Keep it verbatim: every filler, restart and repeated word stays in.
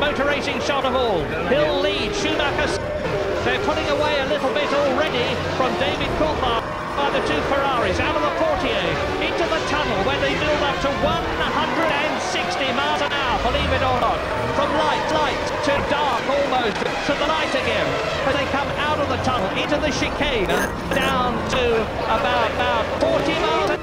motor racing shot of all. He'll lead. Schumacher. They're putting away a little bit already from David Coulthard by the two Ferraris out of the Portier into the tunnel where they build up to one hundred sixty miles an hour, believe it or not. From light, light to dark almost to the light again. As they come out of the tunnel into the chicane down to about, about forty miles an hour.